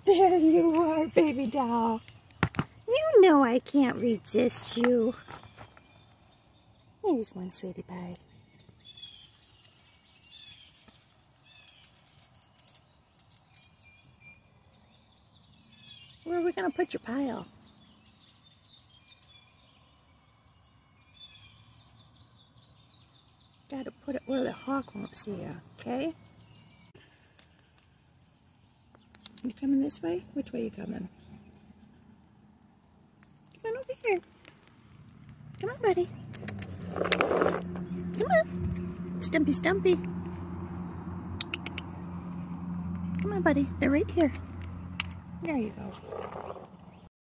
There you are, baby doll. You know I can't resist you. Here's one, sweetie pie. Where are we going to put your pile? Got to put it where the hawk won't see you, okay? You coming this way? Which way you coming? Come on over here. Come on, buddy. Come on. Stumpy, Stumpy. Come on, buddy. They're right here. There you go.